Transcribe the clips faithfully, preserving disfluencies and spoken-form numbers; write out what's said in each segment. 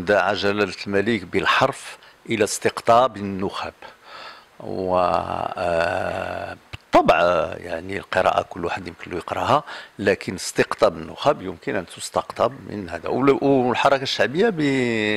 دعا جلالة الملك بالحرف إلى استقطاب النخب. وبالطبع يعني القراءة كل واحد يمكن له يقراها، لكن استقطاب النخب يمكن أن تستقطب من هذا. والحركة الشعبية ب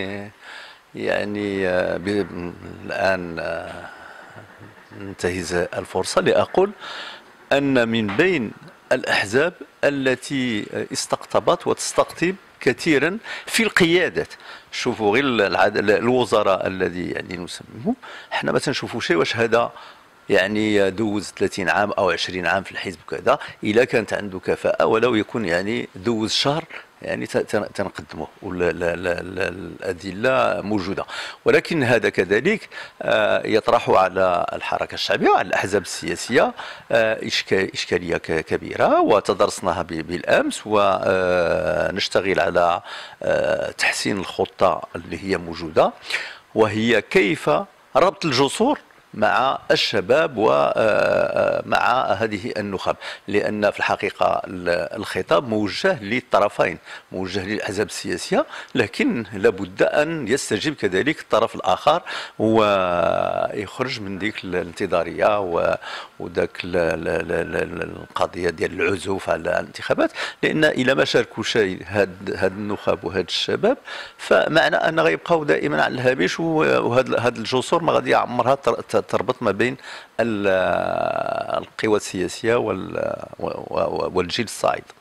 يعني ب... الآن ننتهز الفرصة لأقول أن من بين الأحزاب التي استقطبت وتستقطب كثيرا في القيادات، شوفوا غير الوزراء الذي يعني نسميه، احنا ما تنشوفوا شيء واش هذا يعني دوز ثلاثين عام او عشرين عام في الحزب كذا، الا كانت عنده كفاءه ولو يكون يعني دوز شهر يعني تنقدمه والادله موجوده. ولكن هذا كذلك يطرح على الحركه الشعبيه وعلى الاحزاب السياسيه اشكاليه كبيره، وتدرسناها بالامس، ونشتغل على تحسين الخطه اللي هي موجوده، وهي كيف ربط الجسور مع الشباب ومع هذه النخب، لأن في الحقيقة الخطاب موجه للطرفين، موجه للأحزاب السياسية، لكن لابد أن يستجيب كذلك الطرف الآخر ويخرج من ديك الانتظارية وذاك القضية ديال العزوف على الانتخابات. لأن إلى ما شاركوا شيء هاد هاد النخب وهاد الشباب، فمعنى أن غيبقاو دائما على الهامش، وهاد هاد الجسور ما غادي يعمرها تربط ما بين القوى السياسية والجيل الصاعد.